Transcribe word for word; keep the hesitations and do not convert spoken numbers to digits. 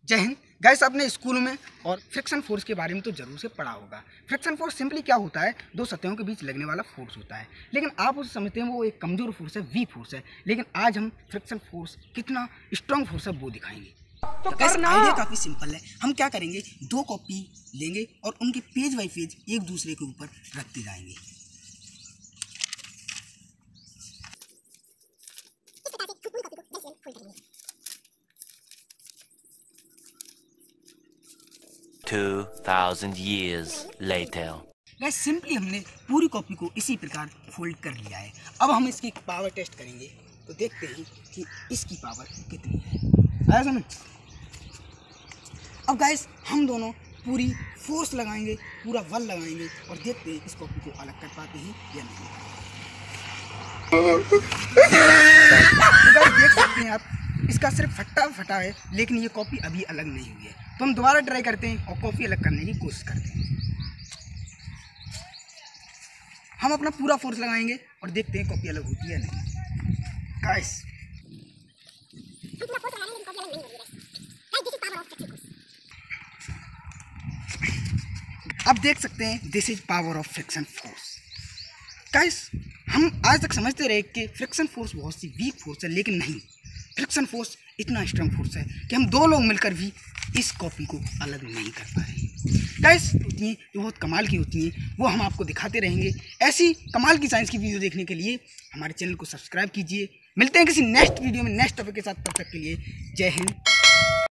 जय हिंद गाइस। आपने स्कूल में और फ्रिक्शन फोर्स के बारे में तो जरूर से पढ़ा होगा। फ्रिक्शन फोर्स सिंपली क्या होता है, दो सतहों के बीच लगने वाला फोर्स होता है। लेकिन आप उसे समझते हैं वो एक कमजोर फोर्स है, वीक फोर्स है। लेकिन आज हम फ्रिक्शन फोर्स कितना स्ट्रॉन्ग फोर्स है वो दिखाएंगे। तो आइडिया काफ़ी सिंपल है। हम क्या करेंगे, दो कॉपी लेंगे और उनके पेज बाई पेज एक दूसरे के ऊपर रखते जाएंगे। Two thousand years later. Guys simply हमने पूरी कॉपी को इसी प्रकार फोल्ड कर लिया है। अब हम इसकी पावर टेस्ट करेंगे तो देखते हैं कि इसकी पावर कितनी है। आया समझ? अब गाइस हम दोनों पूरी फोर्स लगाएंगे, पूरा बल लगाएंगे और देखते हैं इस कॉपी को अलग कर पाते हैं या नहीं। तो गाइस देख सकते हैं आप, इसका सिर्फ फटा फटा है, लेकिन ये कॉपी अभी अलग नहीं हुई है। तो हम दोबारा ट्राई करते हैं और कॉपी अलग करने की कोशिश करते हैं। हम अपना पूरा फोर्स लगाएंगे और देखते हैं कॉपी अलग होती है नहीं। गाइस अब देख सकते हैं this is power of friction force. Guys हम आज तक समझते रहे कि फ्रिक्शन फोर्स बहुत सी वीक फोर्स है, लेकिन नहीं, फ्रिक्शन फोर्स इतना स्ट्रॉन्ग फोर्स है कि हम दो लोग मिलकर भी इस कॉपी को अलग नहीं कर पा रहे। गाइस होती हैं जो बहुत कमाल की होती हैं, वो हम आपको दिखाते रहेंगे। ऐसी कमाल की साइंस की वीडियो देखने के लिए हमारे चैनल को सब्सक्राइब कीजिए। मिलते हैं किसी नेक्स्ट वीडियो में नेक्स्ट टॉपिक के साथ। तब तक के लिए जय हिंद।